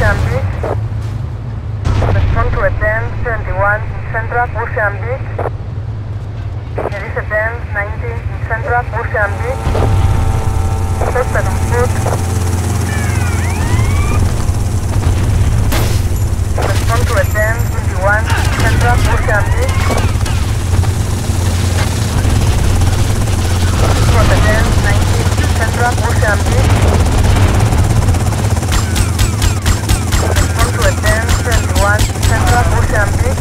Ocean Beach. Respond to a 1071 in Central Ocean Beach. There is a 1019 in Central Ocean Beach. Suspect on foot. Respond to a 1021 in Central Ocean Beach. For the 1019 in Central Ocean Beach. Respond to a 1021 in Central Ocean Beach.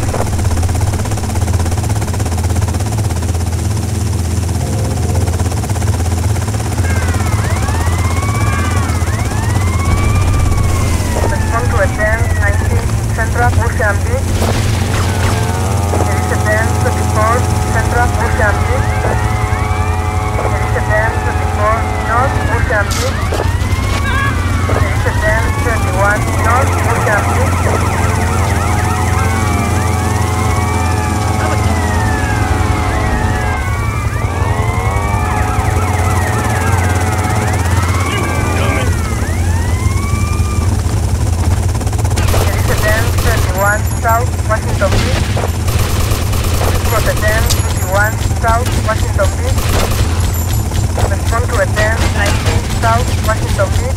Respond to a 1019 in Central Ocean Beach. There is a 1024 Central Ocean Beach. There is a 1024 North Ocean Beach. There is a 1031 North Ocean Beach. South Washington Beach. For the 1021 South Washington Beach. Respond to a 1019 South Washington Beach.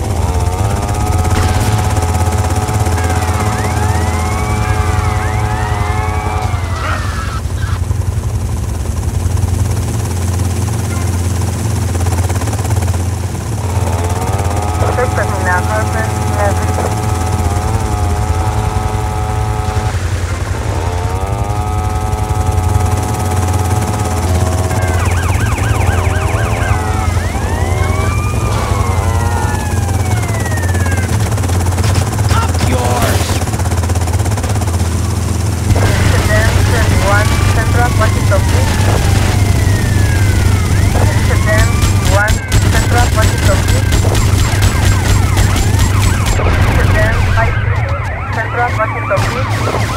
Suspect in apartment lobby. Washington Beach. There is a 1021 Central Washington Beach. There is a 1053 Central Washington Beach.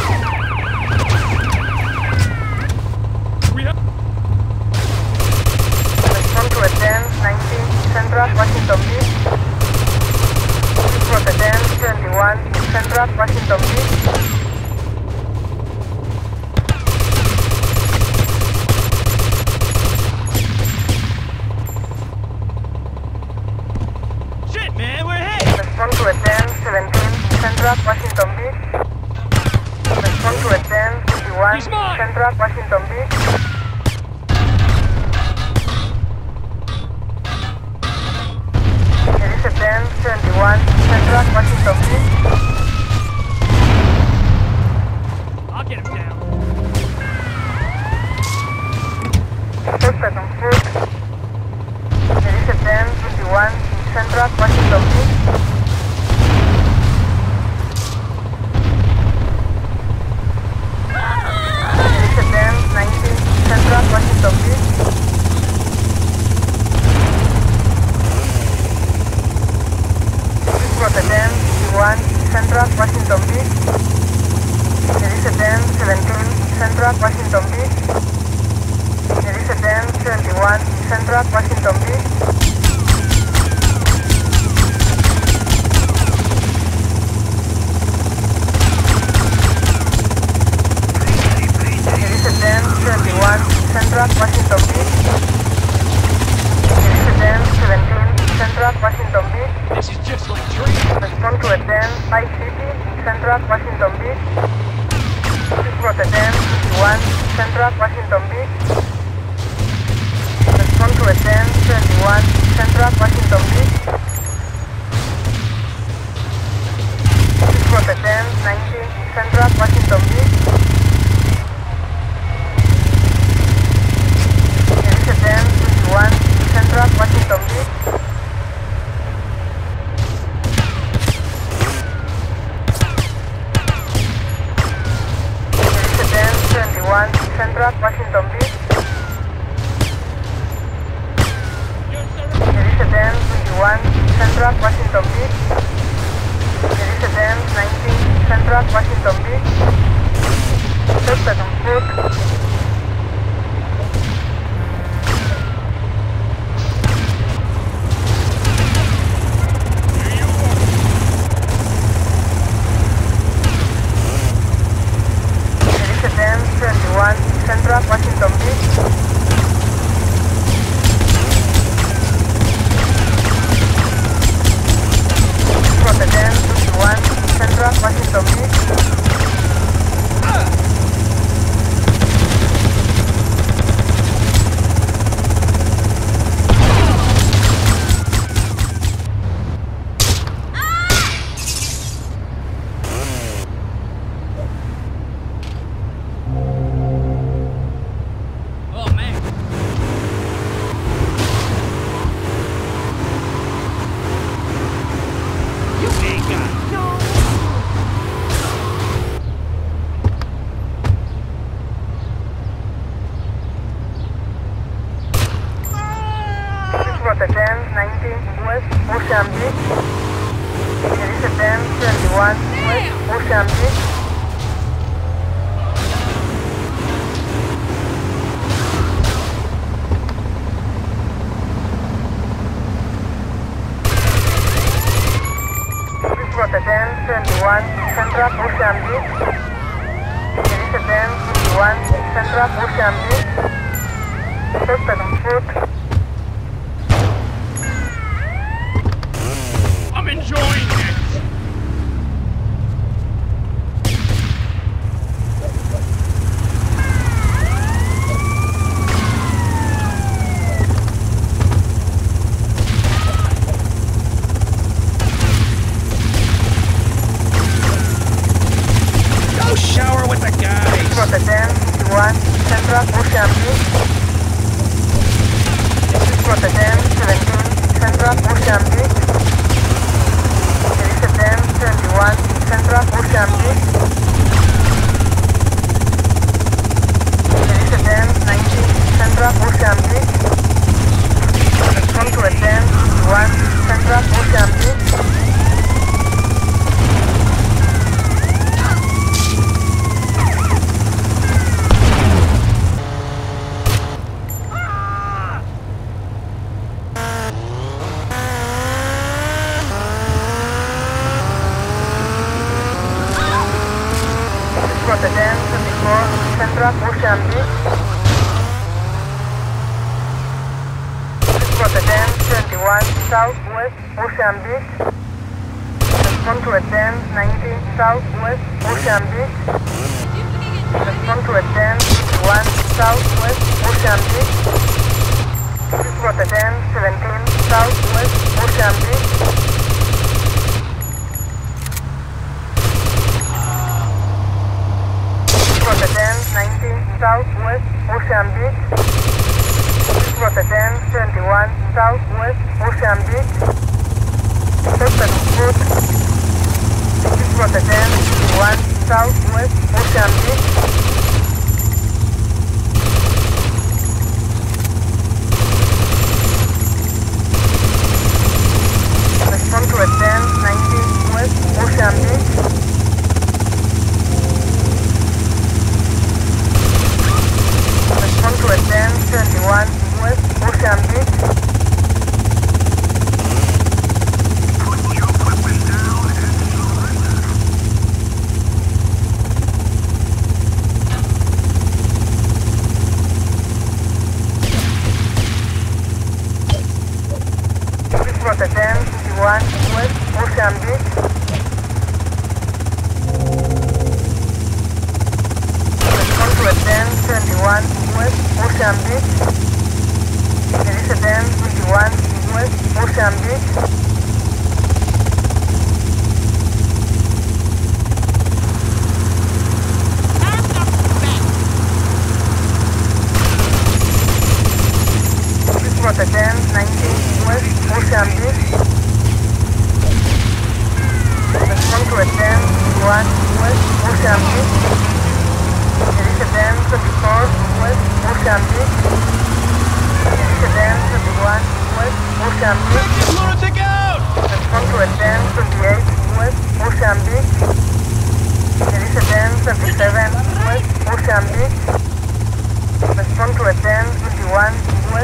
Respond to a 1019 Central Washington Beach. For the 1021 Central Washington Beach. Respond to a 1017 Central Washington Beach. Respond to a 1051 Central Washington Beach. There is a 1071 Central Washington Beach. I'll get him down. Suspect on foot. There is a 1051 Central Washington Beach. There is a 1019 Central Washington Beach. For the 1051 Central Washington Beach. There is a 1017 Central Washington Beach. There is a 1071 Central Washington Beach. There is a 1021 Central Washington Beach. There is a 1017 Central Washington Beach. This is just like dream. Respond to a 1050 Central Washington Beach. This was a 1051 Central Washington Beach. Respond to a 1021 Central Washington Beach. This was a 1019 Central Washington Beach. There is a 1051 Central Washington Beach. There is a 1021 Central Washington Beach. There is a 1021 Central Washington Beach. There is a 1019 Central Washington Beach. Suspect on foot. the 1090 West Ocean Beach. There is a 1021 West Ocean Beach. This is for the 1021 Central Ocean Beach. There is a 1021 Central Ocean Beach. Suspect on foot. I'm enjoying it. Go shower with the guys. For the 1051 Central Ocean Beach. This is for the 1017 Central Ocean Beach. There is a 1021 Central Ocean Beach. There is a 1090 Central Ocean Beach. Respond to a 1051 Central Ocean Beach. For the 1024 Central Ocean Beach. This is for the 1021 Southwest Ocean Beach. Respond to a 1090 Southwest Ocean Beach. Respond to a 1051 Southwest Ocean Beach. This is for the 1017 Southwest Ocean Beach. For the 1090 Southwest Ocean Beach. This is for the 1021 Southwest Ocean Beach. Suspect on foot. This is for the 1021 Southwest Ocean Beach. Respond to a 1090 West Ocean Beach. Respond to a 1021 West Ocean Beach. Put your equipment down and surrender. This is for the 1051 West Ocean Beach. Respond to a 1021 West Ocean Beach. There is a 1021 West Ocean Beach. This is for the 1090 West Ocean Beach. Respond to a 1021 West Ocean Beach. There is a 1024 West Ocean Beach. There is a 1021 West Ocean Beach. Lunatic out! Respond to a 1028 West Ocean Beach. There is a 1027 West Ocean Beach. Respond to a 1021 West